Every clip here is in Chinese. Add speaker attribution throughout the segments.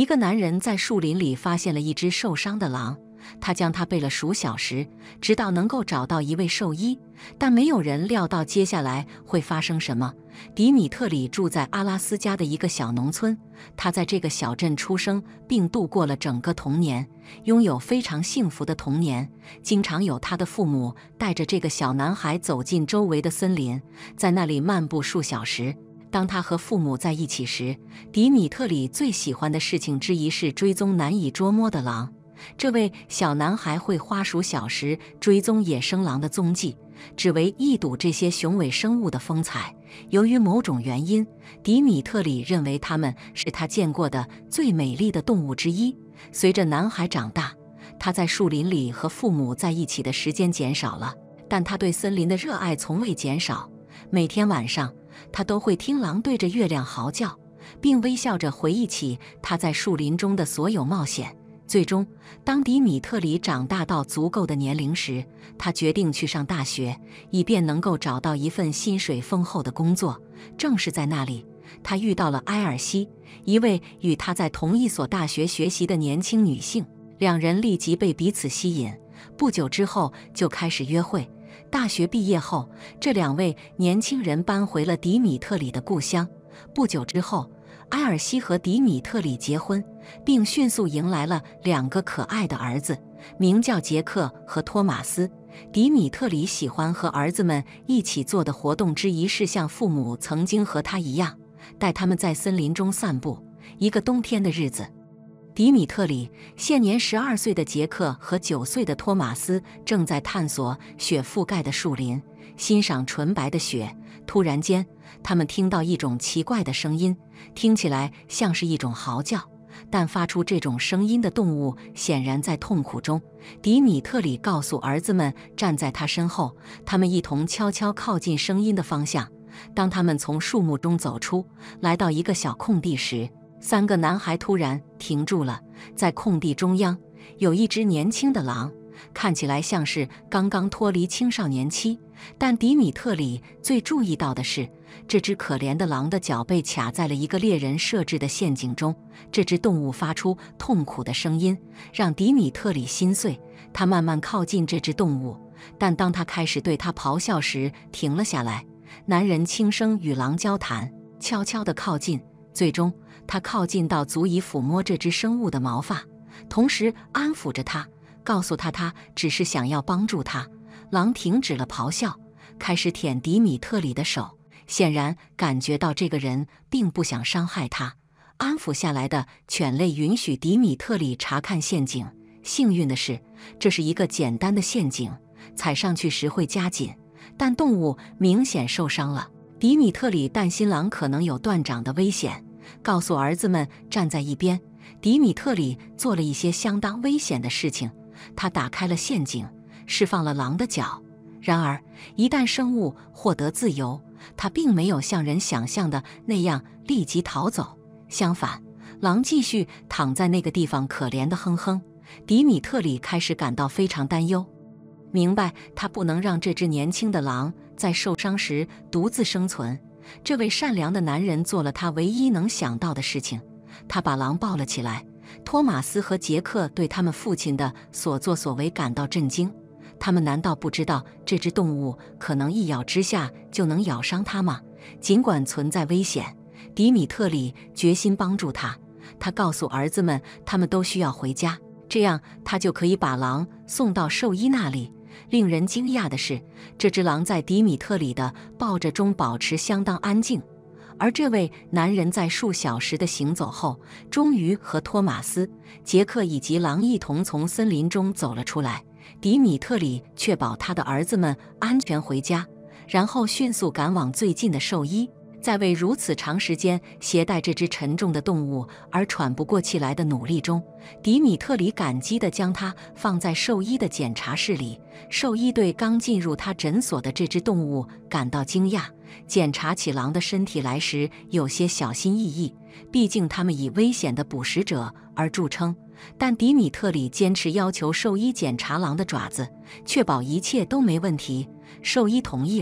Speaker 1: 个男人在树林里发现了一只受伤的狼，他将它备了数小时，直到能够找到一位兽医，但没有人料到接下来会发生什么。迪米特里住在阿拉斯加的一个小农村，他在这个小镇出生并度过了整个童年，拥有非常幸福的童年。经常有他的父母带着这个小男孩走进周围的森林，在那里漫步数小时。当他和父母在一起时，迪米特里最喜欢的事情之一是追踪难以捉摸的狼。这位小男孩会花数小时追踪野生狼的踪迹，只为一睹这些雄伟生物的风采。由于某种原因，迪米特里认为它们是他见过的最美丽的动物之一。随着男孩长大，他在树林里和父母在一起的时间减少了，但他对森林的热爱从未减少。每天晚上，他都会听狼对着月亮嚎叫，并微笑着回忆起他在树林中的所有冒险。最终，当迪米特里长大到足够的年龄时，他决定去上大学，以便能够找到一份薪水丰厚的工作。正是在那里，他遇到了埃尔西，一位与他在同一所大学学习的年轻女性。两人立即被彼此吸引，不久之后就开始约会。大学毕业后，这两位年轻人搬回了迪米特里的故乡。不久之后，埃尔西和迪米特里结婚，并迅速迎来了2个可爱的儿子，名叫杰克和托马斯。迪米特里喜欢和儿子们一起做的活动之一是像父母曾经和他一样，带他们在森林中散步。一个冬天的日子，迪米特里、现年12岁的杰克和9岁的托马斯正在探索雪覆盖的树林，欣赏纯白的雪。突然间，他们听到一种奇怪的声音，听起来像是一种嚎叫，但发出这种声音的动物显然在痛苦中。迪米特里告诉儿子们站在他身后，他们一同悄悄靠近声音的方向。当他们从树木中走出，来到一个小空地时，3个男孩突然停住了。在空地中央，有一只年轻的狼，看起来像是刚刚脱离青少年期。但迪米特里最注意到的是，这只可怜的狼的脚被卡在了一个猎人设置的陷阱中。这只动物发出痛苦的声音，让迪米特里心碎。他慢慢靠近这只动物，但当他开始对它咆哮时，停了下来。男人轻声与狼交谈，悄悄地靠近，最终他靠近到足以抚摸这只生物的毛发，同时安抚着它，告诉他他只是想要帮助他。狼停止了咆哮，开始舔迪米特里的手，显然感觉到这个人并不想伤害他。安抚下来的犬类允许迪米特里查看陷阱。幸运的是，这是一个简单的陷阱，踩上去时会加紧，但动物明显受伤了。迪米特里担心狼可能有断掌的危险，告诉儿子们站在一边。迪米特里做了一些相当危险的事情，他打开了陷阱，释放了狼的脚。然而，一旦生物获得自由，它并没有像人想象的那样立即逃走。相反，狼继续躺在那个地方可怜的哼哼。迪米特里开始感到非常担忧，明白他不能让这只年轻的狼在受伤时独自生存。这位善良的男人做了他唯一能想到的事情，他把狼抱了起来。托马斯和杰克对他们父亲的所作所为感到震惊。他们难道不知道这只动物可能一咬之下就能咬伤他吗？尽管存在危险，迪米特里决心帮助他。他告诉儿子们，他们都需要回家，这样他就可以把狼送到兽医那里。令人惊讶的是，这只狼在迪米特里的抱着中保持相当安静。而这位男人在数小时的行走后，终于和托马斯、杰克以及狼一同从森林中走了出来。迪米特里确保他的儿子们安全回家，然后迅速赶往最近的兽医。在为如此长时间携带这只沉重的动物而喘不过气来的努力中，迪米特里感激地将它放在兽医的检查室里。兽医对刚进入他诊所的这只动物感到惊讶，检查起狼的身体来时有些小心翼翼，毕竟他们以危险的捕食者而著称。但迪米特里坚持要求兽医检查狼的爪子，确保一切都没问题。兽医同意了，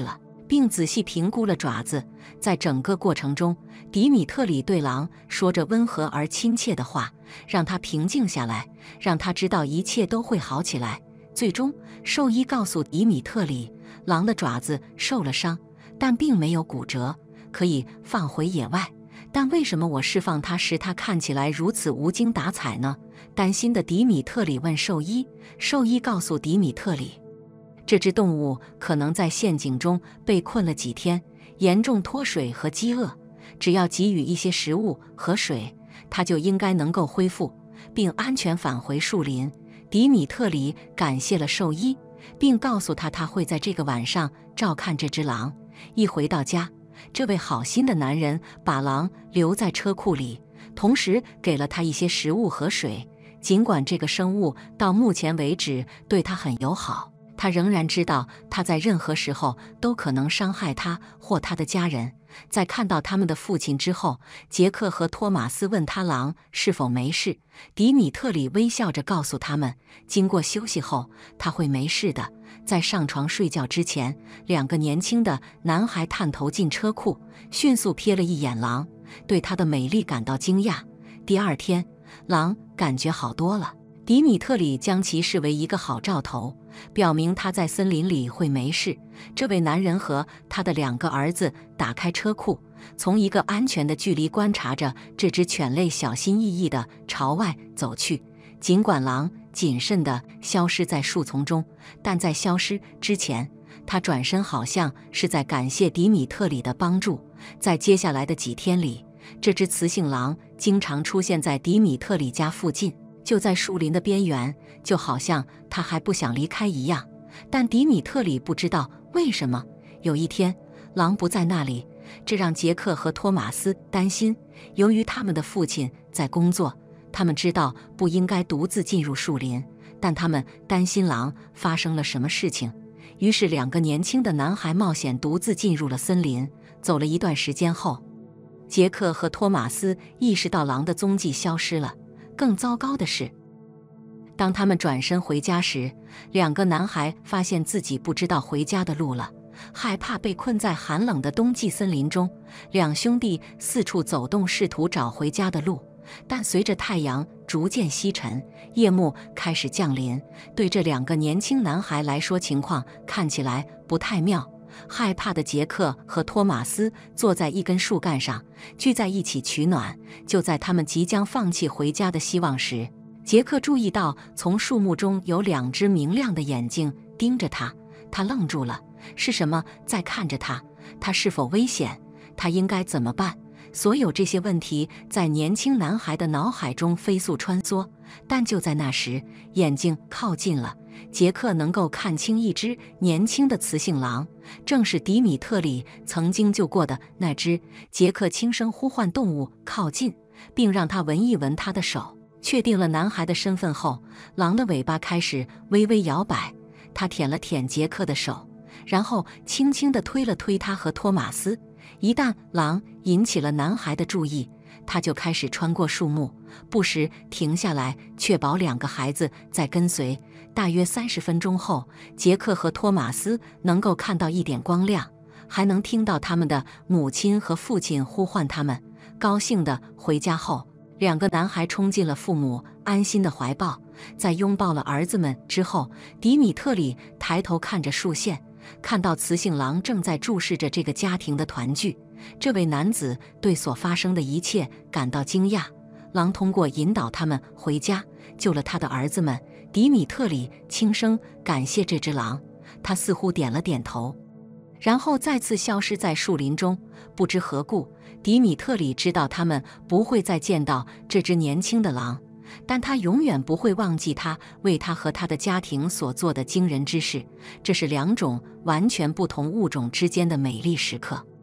Speaker 1: 并仔细评估了爪子。在整个过程中，迪米特里对狼说着温和而亲切的话，让他平静下来，让他知道一切都会好起来。最终，兽医告诉迪米特里，狼的爪子受了伤，但并没有骨折，可以放回野外。但为什么我释放它时，它看起来如此无精打采呢？担心的迪米特里问兽医。兽医告诉迪米特里，这只动物可能在陷阱中被困了几天，严重脱水和饥饿，只要给予一些食物和水，它就应该能够恢复，并安全返回树林。迪米特里感谢了兽医，并告诉他会在这个晚上照看这只狼。一回到家，这位好心的男人把狼留在车库里，同时给了他一些食物和水。尽管这个生物到目前为止对他很友好，他仍然知道他在任何时候都可能伤害他或他的家人。在看到他们的父亲之后，杰克和托马斯问他狼是否没事。迪米特里微笑着告诉他们，经过休息后他会没事的。在上床睡觉之前，两个年轻的男孩探头进车库，迅速瞥了一眼狼，对它的美丽感到惊讶。第二天，狼感觉好多了。迪米特里将其视为一个好兆头，表明他在森林里会没事。这位男人和他的两个儿子打开车库，从一个安全的距离观察着这只犬类小心翼翼地朝外走去。尽管狼谨慎地消失在树丛中，但在消失之前，他转身好像是在感谢迪米特里的帮助。在接下来的几天里，这只雌性狼经常出现在迪米特里家附近，就在树林的边缘，就好像他还不想离开一样。但迪米特里不知道为什么，有一天狼不在那里，这让杰克和托马斯担心。由于他们的父亲在工作，他们知道不应该独自进入树林，但他们担心狼发生了什么事情。于是两个年轻的男孩冒险独自进入了森林。走了一段时间后，杰克和托马斯意识到狼的踪迹消失了。更糟糕的是，当他们转身回家时，两个男孩发现自己不知道回家的路了。害怕被困在寒冷的冬季森林中，两兄弟四处走动，试图找回家的路。但随着太阳逐渐西沉，夜幕开始降临，对这两个年轻男孩来说，情况看起来不太妙。害怕的杰克和托马斯坐在一根树干上，聚在一起取暖。就在他们即将放弃回家的希望时，杰克注意到从树木中有两只明亮的眼睛盯着他。他愣住了，是什么在看着他？他是否危险？他应该怎么办？所有这些问题在年轻男孩的脑海中飞速穿梭。但就在那时，眼睛靠近了，杰克能够看清一只年轻的雌性狼，正是迪米特里曾经救过的那只。杰克轻声呼唤动物靠近，并让它闻一闻他的手。确定了男孩的身份后，狼的尾巴开始微微摇摆。他舔了舔杰克的手，然后轻轻地推了推他和托马斯。一旦狼引起了男孩的注意，他就开始穿过树木，不时停下来，确保两个孩子在跟随。大约30分钟后，杰克和托马斯能够看到一点光亮，还能听到他们的母亲和父亲呼唤他们。高兴地回家后，两个男孩冲进了父母安心的怀抱。在拥抱了儿子们之后，迪米特里抬头看着树线，看到雌性狼正在注视着这个家庭的团聚。这位男子对所发生的一切感到惊讶。狼通过引导他们回家，救了他的儿子们。迪米特里轻声感谢这只狼，他似乎点了点头，然后再次消失在树林中。不知何故，迪米特里知道他们不会再见到这只年轻的狼，但他永远不会忘记他为他和他的家庭所做的惊人之事。这是两种完全不同物种之间的美丽时刻。